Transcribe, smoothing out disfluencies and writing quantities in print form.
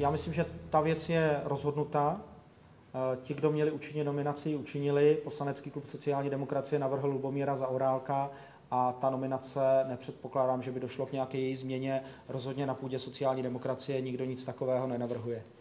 Já myslím, že ta věc je rozhodnutá. Ti, kdo měli učinit nominaci, ji učinili. Poslanecký klub sociální demokracie navrhl Lubomíra Zaorálka a ta nominace, nepředpokládám, že by došlo k nějaké její změně. Rozhodně na půdě sociální demokracie nikdo nic takového nenavrhuje.